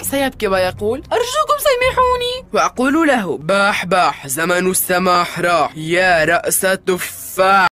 سيبكي ويقول: أرجوكم سامحوني. وأقول له: باح باح، زمن السماح راح، يا رأس تفاح.